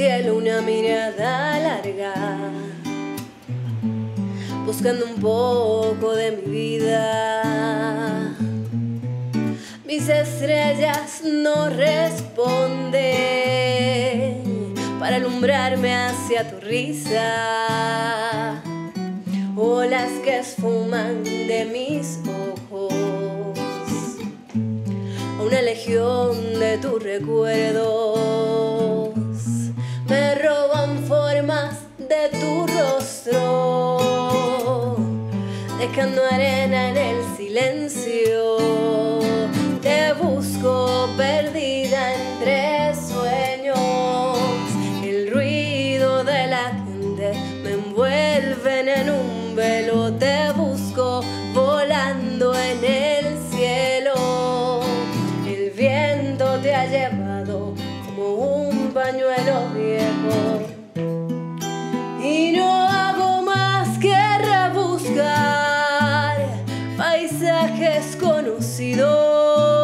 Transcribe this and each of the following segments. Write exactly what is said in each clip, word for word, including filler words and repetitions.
cielo una mirada larga, buscando un poco de mi vida. Mis estrellas no responden para alumbrarme hacia tu risa, olas que esfuman de mis ojos, a una legión de tus recuerdos me roban formas de tu rostro, dejando arena en el silencio. Te busco perdida entre sueños, el ruido de la gente me envuelven en un velo. Te busco volando en el cielo, el viento te ha llevado como un pañuelo viejo, y no hago más que rebuscar paisajes conocidos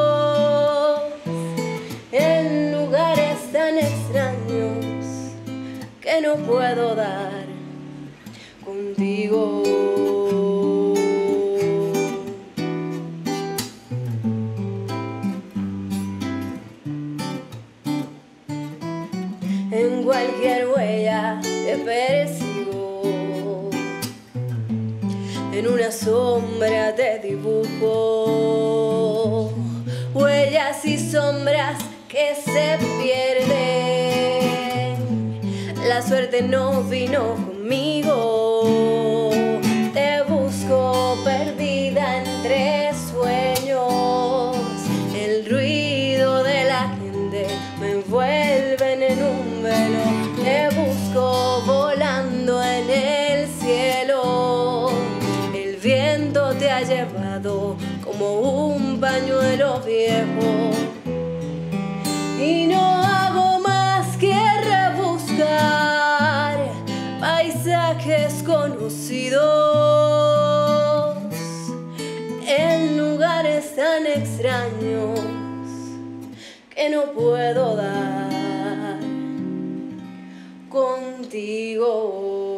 en lugares tan extraños que no puedo dar contigo. En cualquier huella te persigo, en una sombra te dibujo, huellas y sombras que se pierden. La suerte no vino conmigo, te busco perdida entre sueños, el ruido de la gente me envuelven en un velo. Te busco volando en el cielo, el viento te ha llevado como un pañuelo viejo, y no hago más que rebuscar paisajes conocidos en lugares tan extraños que no puedo dar contigo.